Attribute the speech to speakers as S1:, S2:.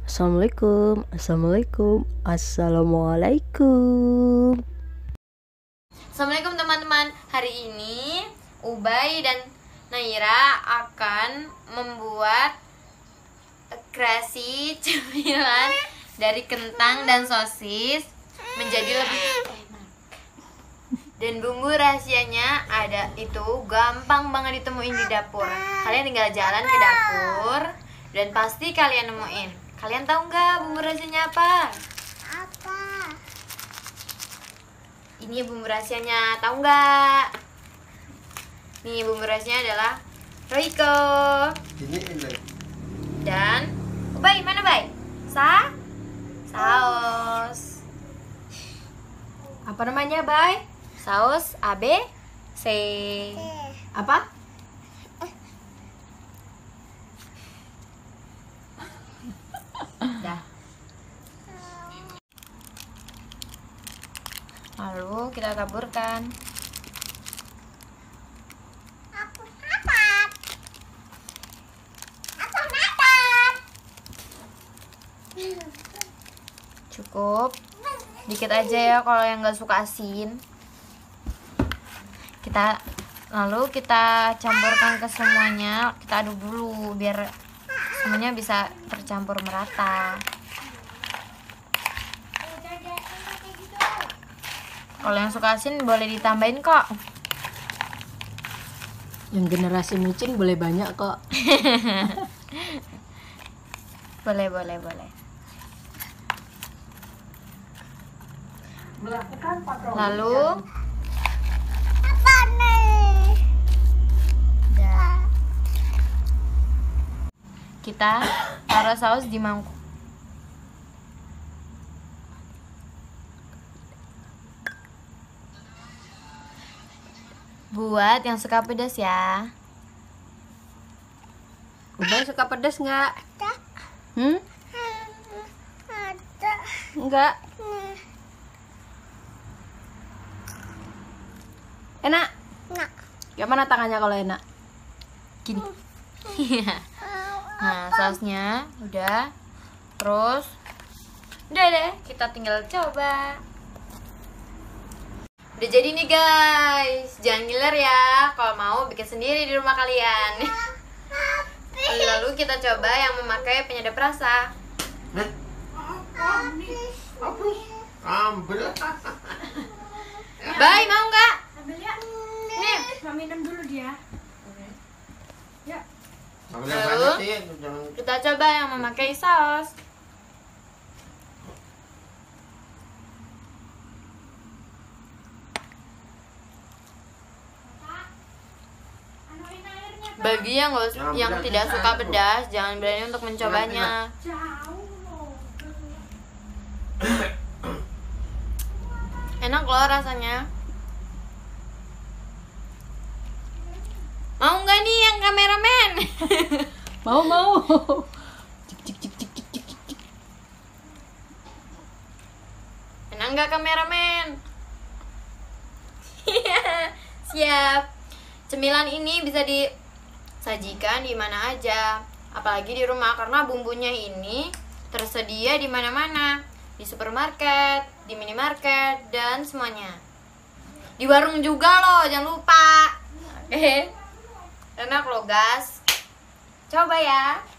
S1: Assalamualaikum, assalamualaikum, assalamualaikum.
S2: Assalamualaikum teman-teman. Hari ini Ubay dan Naira akan membuat kreasi cemilan dari kentang dan sosis menjadi lebih dan bumbu rahasianya ada itu gampang banget ditemuin di dapur. Kalian tinggal jalan ke dapur dan pasti kalian nemuin. Kalian tahu nggak bumbu rahasianya apa?
S3: Apa?
S2: Ini bumbu rahasianya, tahu nggak? Nih bumbu rahasianya adalah Royco. Dan Bay, mana Bay? Saus. Apa namanya Bay? Saus ABC. Apa? Dah. Lalu kita taburkan. Cukup dikit aja ya kalau yang nggak suka asin. Lalu kita campurkan ke semuanya. Kita aduk dulu biar semuanya bisa tercampur merata. Kalau yang suka asin boleh ditambahin kok.
S1: Yang generasi micin boleh banyak kok.
S2: Boleh. Lalu kita taruh saus di mangkuk. Buat yang suka pedas ya.
S1: Ubay suka pedas nggak?
S3: Ada. Ada.
S1: Enggak. Enak?
S3: Nggak.
S1: Gimana tangannya kalau enak?
S2: Gini. Nah, sausnya udah. Terus udah deh, kita tinggal coba. Udah jadi nih guys. Jangan ngiler ya. Kalau mau bikin sendiri di rumah kalian. Lalu kita coba yang memakai penyedap rasa.
S4: Ambil.
S2: Bye, mau nggak?
S5: Ambil ya.
S2: Nih.
S5: Mau minum dulu dia. Ya.
S4: Ambil yang
S2: Lalu?
S4: banyak sih, jangan.
S2: Kita coba yang memakai saus.
S5: Anuin airnya.
S2: Bagi yang tidak suka pedas, jangan berani untuk mencobanya.
S5: Jauh loh.
S2: Enak loh rasanya. Mau nggak nih yang kameramen?
S1: Mau.
S2: Enak nggak kameramen? Siap. Cemilan ini bisa disajikan di mana aja, apalagi di rumah karena bumbunya ini tersedia di mana-mana, di supermarket, di minimarket dan semuanya. Di warung juga loh, jangan lupa. Oke. Enak loh, guys. Coba ya.